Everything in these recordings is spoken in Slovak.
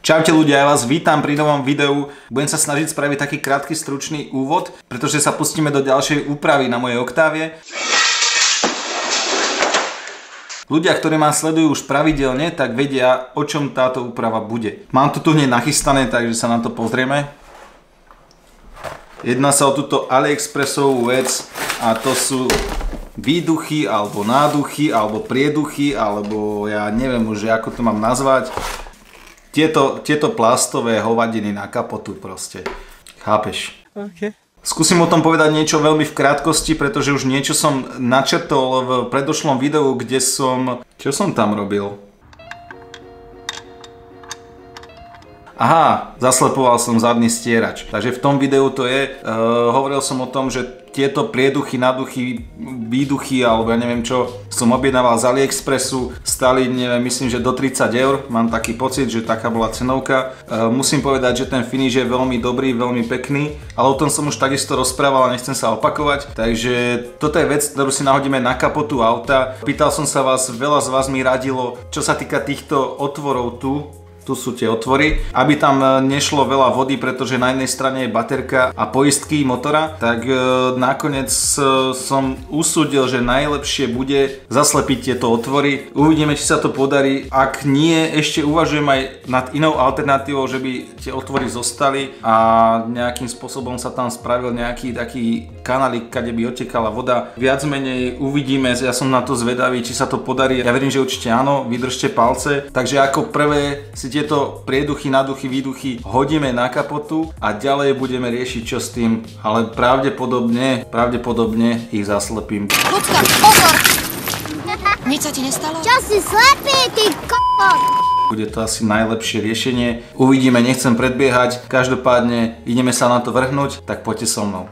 Čaute ľudia, ja vás vítam pri novom videu. Budem sa snažiť spraviť taký krátky stručný úvod, pretože sa pustíme do ďalšej úpravy na mojej Oktávie. Ľudia, ktorí ma sledujú už pravidelne, tak vedia, o čom táto úprava bude. Mám to tu hneď nachystané, takže sa na to pozrieme. Jedná sa o túto AliExpressovú vec a to sú výduchy, alebo náduchy, alebo prieduchy, alebo ja neviem už, ako to mám nazvať. Tieto plastové hovadiny na kapotu proste. Chápeš? Okay. Skúsim o tom povedať niečo veľmi v krátkosti, pretože už niečo som načrtol v predošlom videu, kde som... Čo som tam robil? Aha, zaslepoval som zadný stierač. Takže v tom videu to je. Hovoril som o tom, že tieto prieduchy, náduchy, výduchy, alebo ja neviem čo, som objednával z AliExpressu, stali, neviem, myslím, že do 30 €, mám taký pocit, že taká bola cenovka. Musím povedať, že ten finish je veľmi dobrý, veľmi pekný, ale o tom som už takisto rozprával a nechcem sa opakovať, takže toto je vec, ktorú si nahodíme na kapotu auta. Pýtal som sa vás, veľa z vás mi radilo, čo sa týka týchto otvorov tu sú tie otvory, aby tam nešlo veľa vody, pretože na jednej strane je baterka a poistky motora, tak nakoniec som usúdil, že najlepšie bude zaslepiť tieto otvory. Uvidíme, či sa to podarí. Ak nie, ešte uvažujem aj nad inou alternatívou, že by tie otvory zostali a nejakým spôsobom sa tam spravil nejaký taký kanálik, kde by odtekala voda. Viac menej uvidíme, ja som na to zvedavý, či sa to podarí. Ja verím, že určite áno, vydržte palce. Takže ako prvé si tieto prieduchy, náduchy, výduchy hodíme na kapotu a ďalej budeme riešiť, čo s tým, ale pravdepodobne ich zaslepím. Ľudská, pozor! Nič sa ti nestalo? Čo si slepý, ty kokot? Bude to asi najlepšie riešenie. Uvidíme, nechcem predbiehať. Každopádne ideme sa na to vrhnúť, tak poďte so mnou.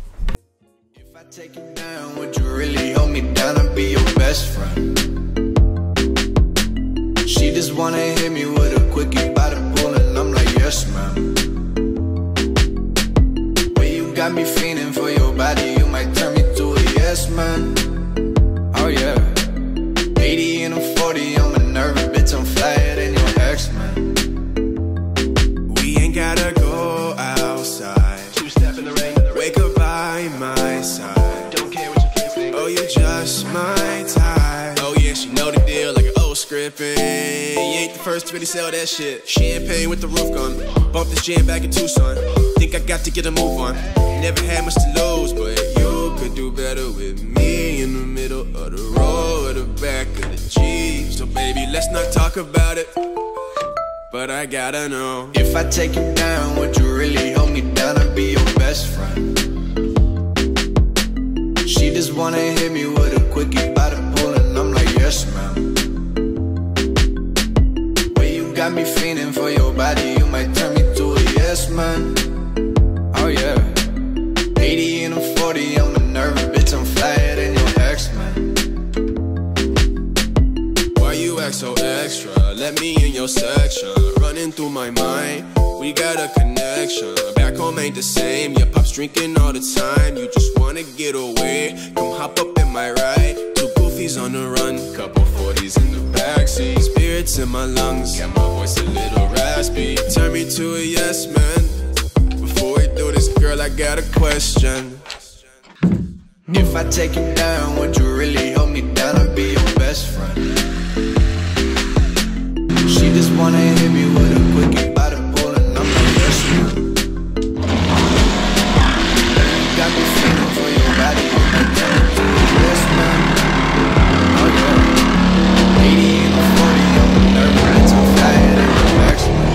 She just wanna hit me with a quickie by the pool and I'm like, yes ma'am. When you got me feeling for your body, you might turn me to a yes man. Oh yeah. 80 and I'm 40, I'm a nervous bitch, I'm flyer than your ex man. We ain't gotta go outside. Two-step in the rain. Wake up by my side. Don't care what you think. Oh, you just my type. Oh yeah, she know the deal like scripting. You ain't the first to really sell that shit. Champagne with the roof gone. Bump this jam back in Tucson. Think I got to get a move on. Never had much to lose, but you could do better with me in the middle of the road, or the back of the Jeep. So baby, let's not talk about it, but I gotta know, if I take you down, would you really hold me down and be your best friend? She just wanna hit me with a quickie by the pool and I'm like, yes ma'am. Got me feeling for your body, you might turn me to a yes man. Oh yeah. 80 and I'm 40, I'm a nervous bitch, I'm flyer than your ex man. Why you act so extra? Let me in your section. Running through my mind, we got a connection. Back home ain't the same, your pop's drinking all the time. You just wanna get away, come hop up in my ride. Two goofies on the run, couple 40s in the backseat. Spirits in my lungs, got my voice a little raspy. Turn me to a yes man. Before we do this, girl, I got a question. If I take you down, would you really hold me down and be your best friend? She just wanna hit me with a quickie by the pool and I'm like, yes man. You got me feeling for your body, you might turn me to a yes man. Oh yeah. 80 and 40, I'm a nervous bitch, I'm flyer than your ex man.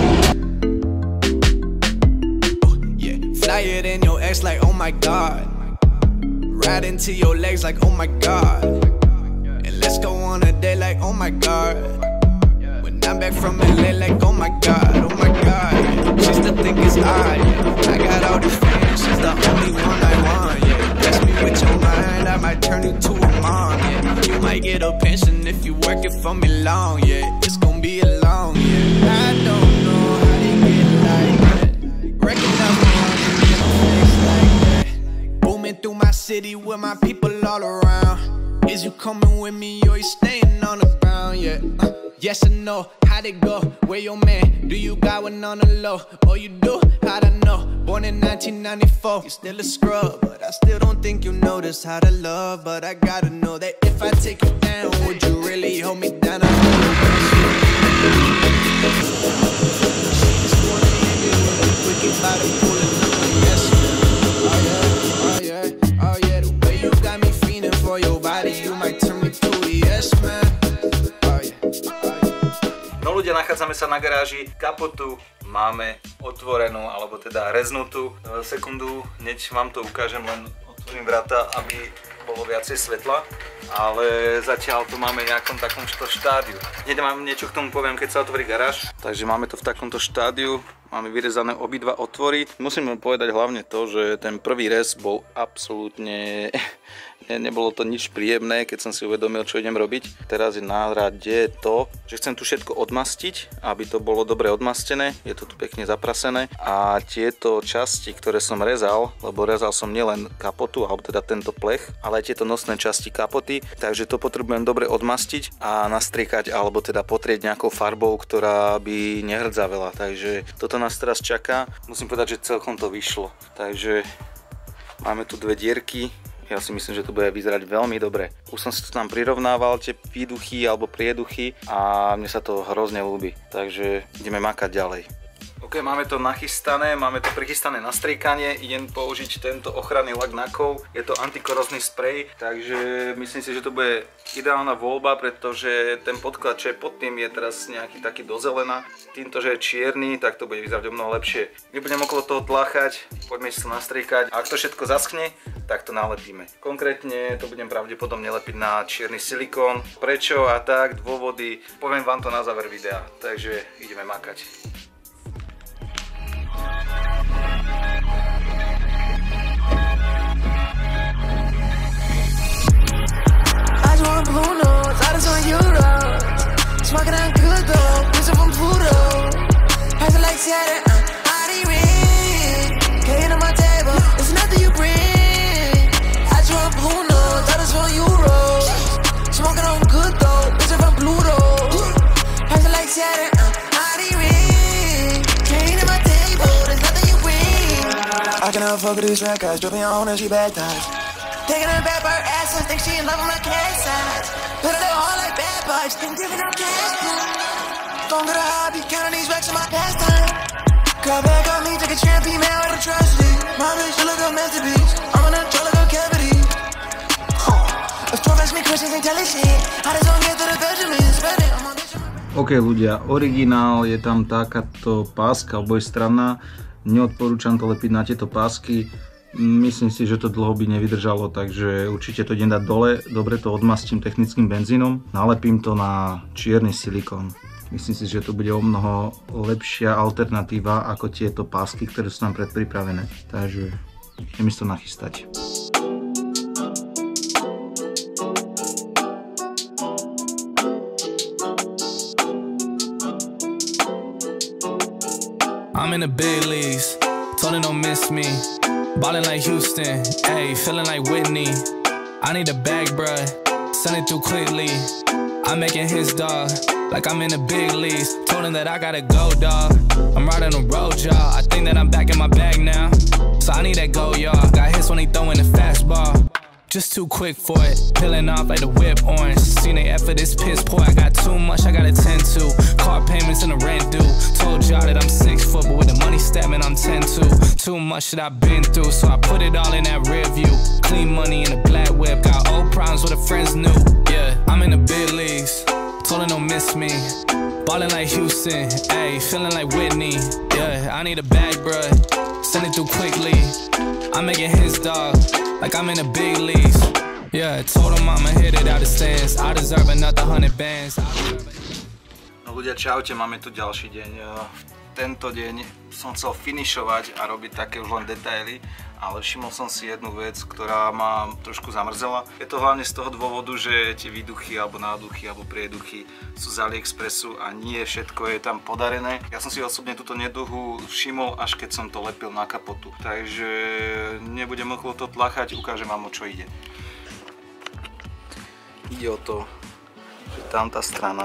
Oh yeah, flyer than your ex like oh my god. Right into your legs like oh my god. And let's go on a date like oh my god. When I'm back from LA like oh my god, oh my god. She still think it's odd, yeah. I got all the fame, she's the only one I want, yeah. Bless me with your mind, I might turn you to a mom, yeah. You might get a pension if you work it for me long, yeah. It's gonna be a long, yeah. I don't know how they get like that. Wrecking up money in a face like that. Booming through my city with my people all around. Is you coming with me or you staying on the ground, yeah? Yes or no, how'd it go? Where your man? Do you got one on the low? Oh, you do? How'd I know? Born in 1994. You still a scrub, but I still don't think you notice how to love. But I gotta know that if I take you down, would you really hold me down? No ľudia, nachádzame sa na garáži, kapotu máme otvorenú, alebo teda reznutú. Sekundu, hneď vám to ukážem, len otvorím vrata, aby bolo viacej svetla, ale zatiaľ tu máme nejakom takomto štádiu. Hneď vám niečo k tomu poviem, keď sa otvorí garáž. Takže máme to v takomto štádiu, máme vyrezané obidva otvory. Musím povedať hlavne to, že ten prvý rez bol absolútne... Nebolo to nič príjemné, keď som si uvedomil, čo idem robiť. Teraz je na rade to, že chcem tu všetko odmastiť, aby to bolo dobre odmastené. Je to tu pekne zaprasené. A tieto časti, ktoré som rezal, lebo rezal som nielen kapotu, alebo teda tento plech, ale aj tieto nosné časti kapoty, takže to potrebujem dobre odmastiť a nastriekať, alebo teda potrieť nejakou farbou, ktorá by nehrdzavela. Takže toto nás teraz čaká. Musím povedať, že celkom to vyšlo. Takže máme tu dve dierky. Ja si myslím, že to bude vyzerať veľmi dobre. Už som si to tam prirovnával, tie výduchy alebo prieduchy a mne sa to hrozne ľúbi. Takže ideme makať ďalej. Ok, máme to nachystané, máme to prichystané na striekanie. Idem použiť tento ochranný lak na kov. Je to antikorózny sprej, takže myslím si, že to bude ideálna voľba, pretože ten podklad, čo je pod tým, je teraz nejaký taký do zelena. Týmto, že je čierny, tak to bude vyzerať o mnoho lepšie. Nebudem okolo toho tláchať, poďme si to nastriekať. A ak to všetko zaschne, tak to nalepíme. Konkrétne to budem pravdepodobne lepiť na čierny silikón. Prečo a tak, dôvody, poviem vám to na záver videa. Takže ideme makať. Blue notes, I just want euros. Smoking on good though, missing from Pluto. Has it like Saturn, body ring. Came to my table, it's nothing you bring. I just want blue notes, I just want euros. Smoking on good though, missing from Pluto. Has it like Saturn, body ring. Came to my table, there's nothing you bring. I cannot fuck with these red guys, dripping on and she baptized. Taking her back by her ass, think she in love with my cash size. Put it all like bad vibes, think giving up cash. Don't get a hobby, counting these racks in my pastime. Got back on me, took a champ, female out of tragedy. My bitch, you look a masterpiece. I'm an uncontrollable cavity. If 12 ask me questions, ain't telling shit. I just don't get to the Benjamin, spread it on my bitch. Ok ľudia, originál je tam takáto páska obojstranná. Neodporúčam to lepiť na tieto pásky. Myslím si, že to dlho by nevydržalo, takže určite to idem dať dole. Dobre to odmastím technickým benzínom. Nalepím to na čierny silikón. Myslím si, že to bude o mnoho lepšia alternatíva ako tieto pásky, ktoré sú tam predpripravené. Takže idem si to nachystať. I'm in the big leagues, told her don't miss me. Ballin' like Houston, ayy, feeling like Whitney. I need a bag, bruh, send it through quickly. I'm making his dog, like I'm in the big leagues. Told him that I gotta go, dog. I'm riding the road, y'all. I think that I'm back in my bag now. So I need that go, y'all. Got hits when he throwing the fastball. Just too quick for it, peeling off like the whip orange. Seen they effort, this piss poor. I got too much, I gotta tend to. Car payments and the rent due. Told y'all that I'm 6 foot, but with the money stabbing, I'm 10-2. Too much that I've been through, so I put it all in that rear view. Clean money in a black whip, got old problems with the friends new. Yeah, I'm in the big leagues, told her don't miss me. Ballin' like Houston, ayy, feeling like Whitney. Yeah, I need a bag, bruh, send it through quickly. I'm making his dog, like I'm in the big leagues. Yeah, told him I'ma hit it out the stands. I deserve another 100 bands. No ľudia, čaute, máme tu ďalší deň. Tento deň som chcel finišovať a robiť také už len detaily, ale všimol som si jednu vec, ktorá ma trošku zamrzela. Je to hlavne z toho dôvodu, že tie výduchy alebo náduchy alebo prieduchy sú z AliExpressu a nie všetko je tam podarené. Ja som si osobne túto neduhu všimol, až keď som to lepil na kapotu. Takže nebudem okolo toho tlachať, ukážem vám, o čo ide. Ide o to, že tam tá strana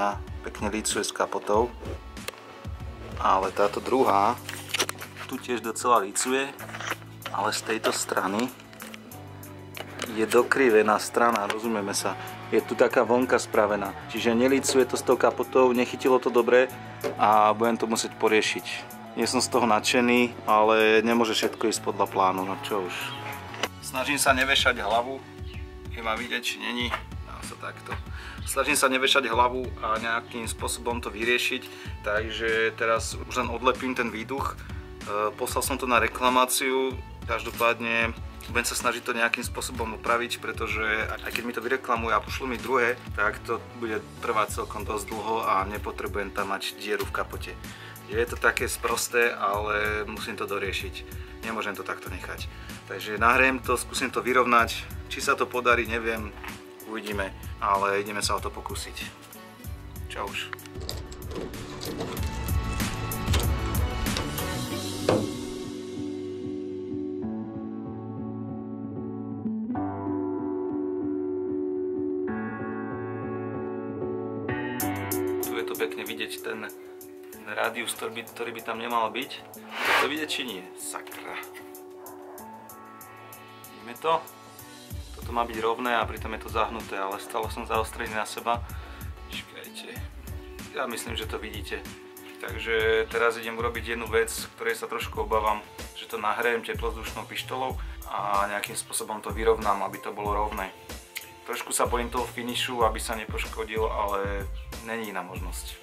pekne lícuje s kapotou. Ale táto druhá tu tiež docela lícuje, ale z tejto strany je dokrivená strana, rozumieme sa. Je tu taká vonka spravená, čiže nelícuje to s tou kapotou, nechytilo to dobre a budem to musieť poriešiť. Nie som z toho nadšený, ale nemôže všetko ísť podľa plánu, no čo už. Snažím sa nevešať hlavu, je ma vidieť, či není. Takto. Snažím sa nevešať hlavu a nejakým spôsobom to vyriešiť, takže teraz už len odlepím ten výduch. Poslal som to na reklamáciu, každopádne budem sa snažiť to nejakým spôsobom upraviť, pretože aj keď mi to vyreklamujú a pošlú mi druhé, tak to bude trvať celkom dosť dlho a nepotrebujem tam mať dieru v kapote. Je to také sprosté, ale musím to doriešiť. Nemôžem to takto nechať. Takže nahrejem to, skúsim to vyrovnať. Či sa to podarí, neviem. Uvidíme, ale ideme sa o to pokúsiť. Čau už. Tu je to pekne vidieť ten rádius, ktorý by tam nemal byť. To vidieť či nie? Sakra. Vidíme to? To má byť rovné a pritom je to zahnuté, ale stále som zaostrený na seba. Čakajte, ja myslím, že to vidíte. Takže teraz idem urobiť jednu vec, ktorej sa trošku obávam, že to nahrejem teplozdušnou pištolou a nejakým spôsobom to vyrovnám, aby to bolo rovné. Trošku sa bojím toho finishu, aby sa nepoškodil, ale není iná možnosť.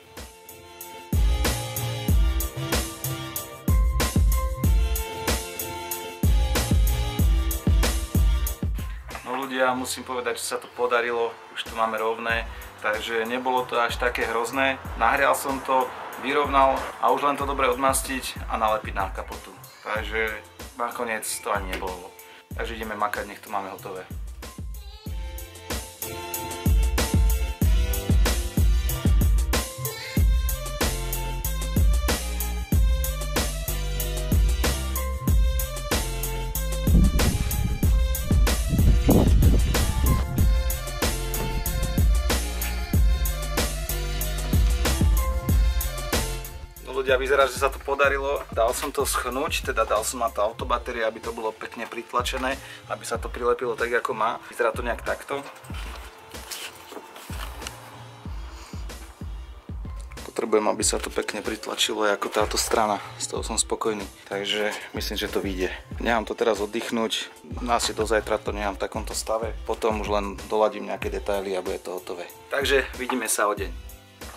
Ľudia, musím povedať, že sa to podarilo, už to máme rovné, takže nebolo to až také hrozné. Nahrial som to, vyrovnal a už len to dobre odmastiť a nalepiť na kapotu. Takže nakoniec to ani nebolo. Takže ideme makať, nech to máme hotové. Ľudia, vyzerá, že sa to podarilo. Dal som to schnúť, teda dal som na to autobatérie, aby to bolo pekne pritlačené, aby sa to prilepilo tak, ako má. Vyzerá to nejak takto. Potrebujem, aby sa to pekne pritlačilo ako táto strana. Z toho som spokojný. Takže myslím, že to vyjde. Nechám to teraz oddychnúť. Asi do zajtra to nechám v takomto stave. Potom už len doladím nejaké detaily a bude to hotové. Takže vidíme sa o deň.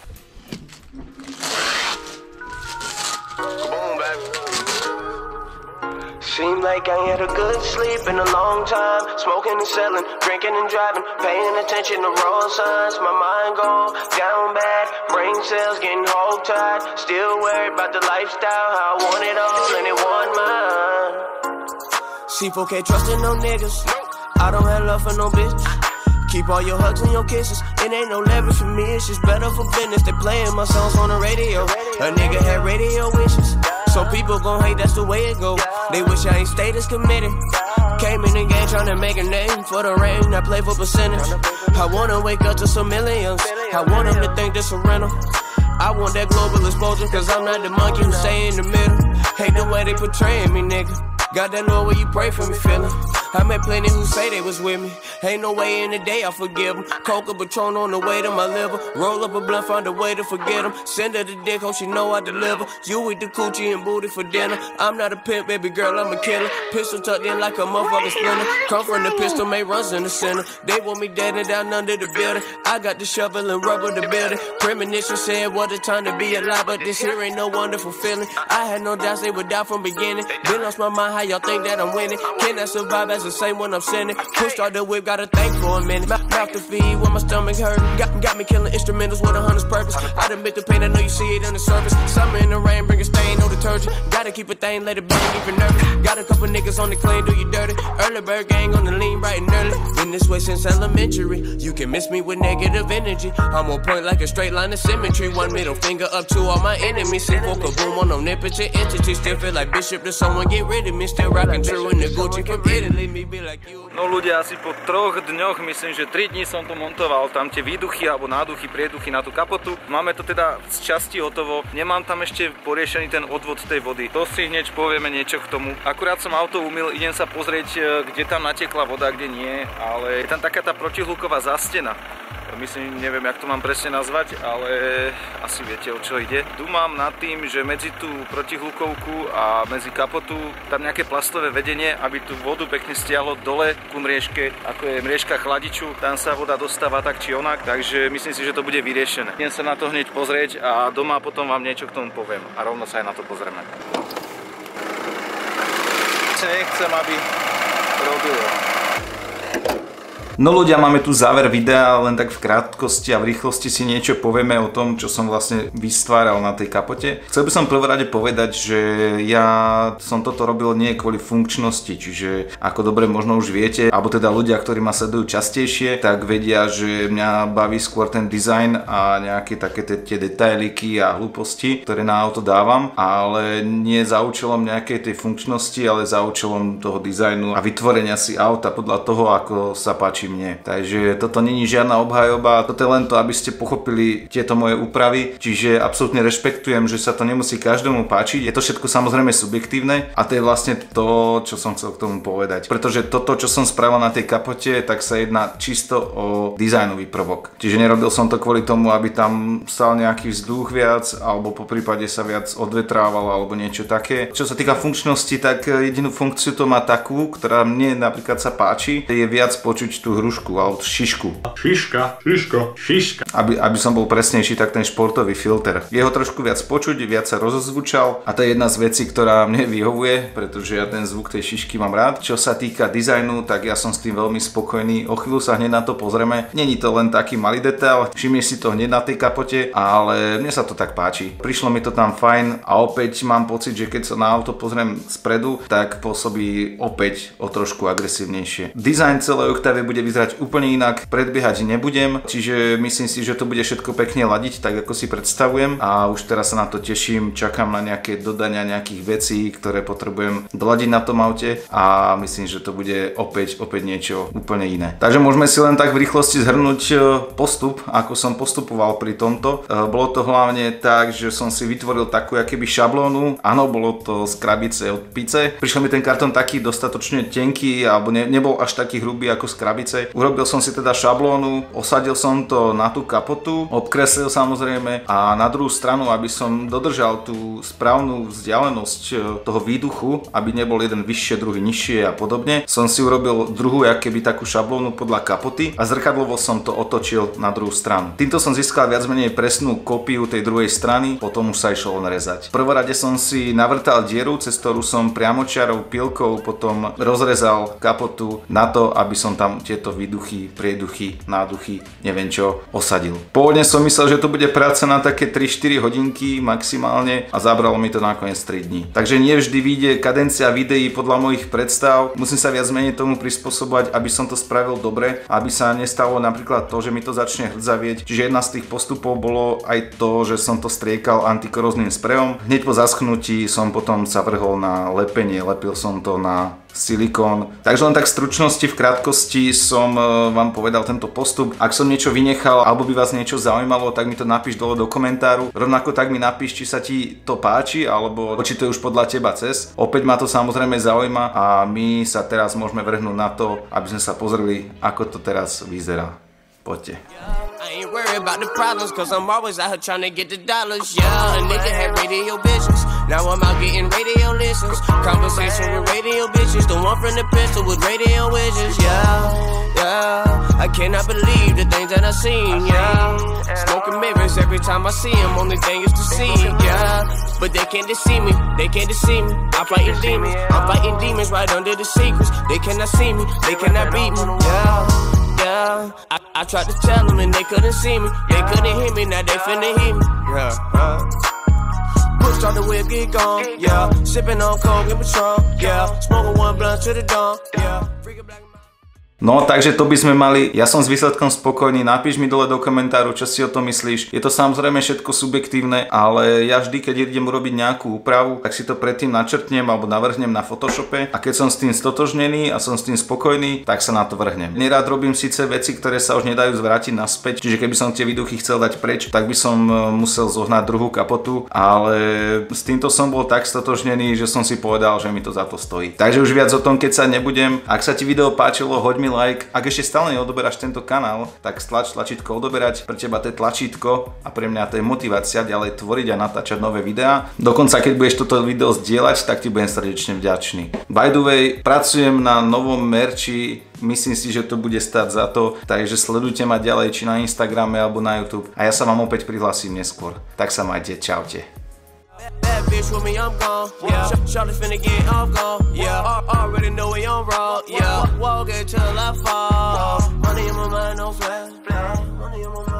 Seemed like I had a good sleep in a long time. Smoking and selling, drinking and driving, paying attention to road signs. My mind gone down bad, brain cells getting hog-tied. Still worried about the lifestyle, how I want it all and it want mine. C4 can't trust in no niggas. I don't have love for no bitch. Keep all your hugs and your kisses. It ain't no leverage for me, it's just better for business. They playing my songs on the radio. A nigga had radio wishes. Some people gon' hate, that's the way it go. They wish I ain't stayed as committed. Came in the game tryna make a name for the rain. I play for percentage. I wanna wake up to some millions. I want them to think this a rental. I want that global exposure, cause I'm not the monkey who stay in the middle. Hate the way they portraying me, nigga. Got that Lord where you pray for me feeling. I met plenty who say they was with me. Ain't no way in the day I forgive them. Coke or Patron on the way to my liver. Roll up a blunt, find a way to forget them. Send her the dick, hope she know I deliver. You eat the coochie and booty for dinner. I'm not a pimp, baby girl, I'm a killer. Pistol tucked in like a motherfucking splinter. Come from the pistol, made runs in the center. They want me dead and down under the building. I got the shovel and rubber to build it. Premonition said what a time to be alive, but this here ain't no wonderful feeling. I had no doubts they would die from beginning. Been lost my mind, how y'all think that I'm winning? Can I survive as the same when I'm sinning? Push out the whip, gotta think for a minute. Mouth to feed when my stomach hurt. Got me killing instrumentals with a hunter's purpose. I done bit the pain, I know you see it on the surface. Summer in the rain, bring a stain, no detergent. Gotta keep a thing, let it bang, even nervous. Got a couple niggas on the clean, do you dirty. Early bird gang on the lean, bright and early. Been this way since elementary. You can miss me with negative energy. I'm on point like a straight line of symmetry. One middle finger up to all my enemies. C4 kaboom on omnipotent entity. Still feel like Bishop to someone get rid of me. Still rocking true in the Gucci from Italy. me be like you. No ľudia, asi po 3 dňoch, myslím, že 3 dní som to montoval, tam tie výduchy alebo náduchy, prieduchy na tú kapotu. Máme to teda z časti hotovo, nemám tam ešte poriešený ten odvod tej vody. To si hneď povieme niečo k tomu. Akurát som auto umyl, idem sa pozrieť, kde tam natekla voda, kde nie, ale je tam taká tá protihluková zástena. Myslím, neviem, jak to mám presne nazvať, ale asi viete, o čo ide. Dúmam nad tým, že medzi tú protihlukovku a medzi kapotu tam nejaké plastové vedenie, aby tú vodu pekne stiahlo dole ku mriežke, ako je mriežka chladiču. Tam sa voda dostáva tak či onak, takže myslím si, že to bude vyriešené. Idem sa na to hneď pozrieť a doma potom vám niečo k tomu poviem a rovno sa aj na to pozrieme. Nechcem, aby robilo. No ľudia, máme tu záver videa, len tak v krátkosti a v rýchlosti si niečo povieme o tom, čo som vlastne vystváral na tej kapote. Chcel by som prvom rade povedať, že ja som toto robil nie kvôli funkčnosti, čiže ako dobre možno už viete, alebo teda ľudia, ktorí ma sledujú častejšie, tak vedia, že mňa baví skôr ten dizajn a nejaké také tie detailiky a hlúposti, ktoré na auto dávam, ale nie za účelom nejakej tej funkčnosti, ale za účelom toho dizajnu a vytvorenia si auta podľa toho, ako sa páči mne. Takže toto není žiadna obhajoba, toto je len to, aby ste pochopili tieto moje úpravy, čiže absolútne rešpektujem, že sa to nemusí každému páčiť. Je to všetko samozrejme subjektívne a to je vlastne to, čo som chcel k tomu povedať. Pretože toto, čo som spravil na tej kapote, tak sa jedná čisto o dizajnový prvok. Čiže nerobil som to kvôli tomu, aby tam stal nejaký vzduch viac, alebo po prípade sa viac odvetrával, alebo niečo také. Čo sa týka funkčnosti, tak jedinú funkciu to má takú, ktorá mne napríklad sa páči, je viac počuť tú hrušku alebo šišku. Šiška. Aby som bol presnejší, tak ten športový filter. Jeho trošku viac počuť, viac sa rozozvučal a to je jedna z vecí, ktorá mne vyhovuje, pretože ja ten zvuk tej šišky mám rád. Čo sa týka dizajnu, tak ja som s tým veľmi spokojný. O chvíľu sa hneď na to pozrieme. Není to len taký malý detail, všimneš si to hneď na tej kapote, ale mne sa to tak páči. Prišlo mi to tam fajn a opäť mám pocit, že keď sa na auto pozriem spredu, tak pôsobí opäť o trošku agresívnejšie. Dizajn celej Octavie bude vyzerať úplne inak, predbiehať nebudem, čiže myslím si, že to bude všetko pekne ladiť, tak ako si predstavujem a už teraz sa na to teším, čakám na nejaké dodania nejakých vecí, ktoré potrebujem doladiť na tom aute a myslím, že to bude opäť niečo úplne iné. Takže môžeme si len tak v rýchlosti zhrnúť postup, ako som postupoval pri tomto. Bolo to hlavne tak, že som si vytvoril takú akéby šablónu, áno, bolo to z krabice od Pice. Prišiel mi ten kartón taký dostatočne tenký, alebo nebol až taký hrubý ako z krabice. Urobil som si teda šablónu, osadil som to na tú kapotu, obkreslil samozrejme a na druhú stranu, aby som dodržal tú správnu vzdialenosť toho výduchu, aby nebol jeden vyššie, druhý nižšie a podobne, som si urobil druhú akéby takú šablónu podľa kapoty a zrkadlovo som to otočil na druhú stranu. Týmto som získal viac menej presnú kópiu tej druhej strany, potom už sa išlo len rezať. V prvom rade som si navrtal dieru, cez ktorú som priamočiarou pilkou potom rozrezal kapotu na to, aby som tam tieto výduchy, prieduchy, náduchy, neviem čo, osadil. Pôvodne som myslel, že to bude práca na také 3-4 hodinky maximálne a zabralo mi to nakoniec 3 dní. Takže nie vždy vyjde kadencia videí podľa mojich predstav, musím sa viac menej tomu prispôsobovať, aby som to spravil dobre, aby sa nestalo napríklad to, že mi to začne hrdzavieť. Čiže jedna z tých postupov bolo aj to, že som to striekal antikoróznym sprejom. Hneď po zaschnutí som potom sa vrhol na lepenie, lepil som to na silikón. Takže len tak v stručnosti, v krátkosti som vám povedal tento postup. Ak som niečo vynechal, alebo by vás niečo zaujímalo, tak mi to napíš dole do komentáru. Rovnako tak mi napíš, či sa ti to páči, alebo či to je už podľa teba cez. Opäť ma to samozrejme zaujíma a my sa teraz môžeme vrhnúť na to, aby sme sa pozreli, ako to teraz vyzerá. Poďte. I ain't worried about the problems, cause I'm always out here trying to get the dollars. Yeah, a nigga had radio business. Now I'm out getting radio listens. Conversation with radio bitches. The one from the pistol with radio wishes. Yeah. I cannot believe the things that I seen. Yeah. Smoking mirrors every time I see them. Only thing is to see. Yeah. But they can't deceive me. They can't deceive me. I'm fighting demons. I'm fighting demons right under the secrets. They cannot see me. They cannot beat me. Yeah. I tried to tell them and they couldn't see me. They couldn't hear me, now they finna hear me. Yeah. Push out the whip, get gone. Yeah. Sipping on coke and Patron. Yeah. Smoking one blunt to the dawn. Yeah. No, takže to by sme mali. Ja som s výsledkom spokojný. Napíš mi dole do komentáru, čo si o tom myslíš. Je to samozrejme všetko subjektívne, ale ja vždy, keď idem urobiť nejakú úpravu, tak si to predtým načrtnem alebo navrhnem na Photoshope a keď som s tým stotožnený a som s tým spokojný, tak sa na to vrhnem. Nerád robím síce veci, ktoré sa už nedajú zvrátiť naspäť, čiže keby som tie výduchy chcel dať preč, tak by som musel zohnať druhú kapotu, ale s týmto som bol tak stotožnený, že som si povedal, že mi to za to stojí. Takže už viac o tom keď sa nebudem. Ak sa ti video páčilo, hoď mi like. Ak ešte stále neodoberáš tento kanál, tak stlač tlačítko odoberať. Pre teba to je tlačítko a pre mňa to je motivácia ďalej tvoriť a natáčať nové videá. Dokonca keď budeš toto video zdieľať, tak ti budem srdečne vďačný. By the way, pracujem na novom merči. Myslím si, že to bude stáť za to, takže sledujte ma ďalej či na Instagrame alebo na YouTube a ja sa vám opäť prihlásim neskôr. Tak sa majte, čaute. That bitch with me, I'm gone. Yeah, Charlie's finna get I'm gone. Yeah, already know we on road. Yeah, walk it till I fall. Money in my mind, no sweat. Money in my mind.